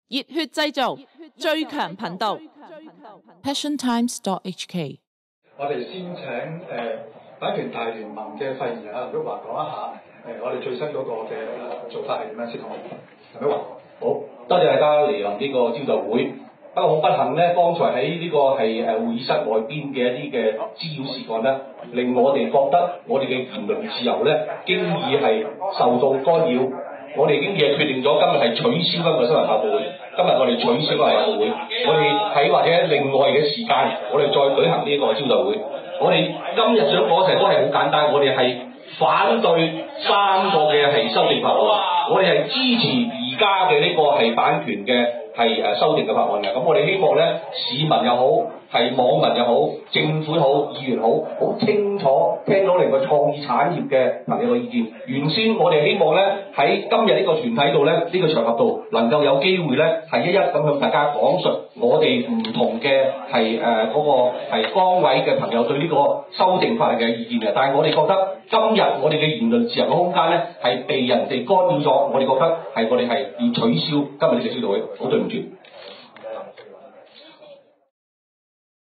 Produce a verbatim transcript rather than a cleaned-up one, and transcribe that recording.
熱血製造最強頻道 passion times dot h k。 我哋先請誒、呃、版權大聯盟嘅發言人啊林旭華講一下誒、呃、我哋最新嗰個嘅做法係點樣先好？林旭華， 好，多謝大家嚟臨呢個招待會。不過好不幸咧，剛才喺呢個係誒會議室外邊嘅一啲嘅滋擾事案咧，令我哋覺得我哋嘅言論自由咧，經已係受到干擾。我哋已經嘢決定咗，今日係取消今日新聞發佈會。今日我哋取消新聞發佈會，我哋喺或者另外嘅時間，我哋再舉行呢個招待會。我哋今日想講嘅都係好簡單，我哋係反對三個嘅係修訂法案，我哋係支持而家嘅呢個係版權嘅係誒修訂嘅法案嘅。咁我哋希望咧，市民又好，係網民又好，政府好，議員好，好清楚聽到另外創意產業嘅朋友嘅意見。原先我哋希望咧喺今日呢個團體度咧，呢、這個場合度能夠有機會咧係一一咁向大家講述我哋唔同嘅係誒嗰個係崗位嘅朋友對呢個修訂法例嘅意見嘅。但係我哋覺得今日我哋嘅言論自由嘅空間咧係被人哋干擾咗，我哋覺得係我哋係要取消今日呢個招待會，好對唔住。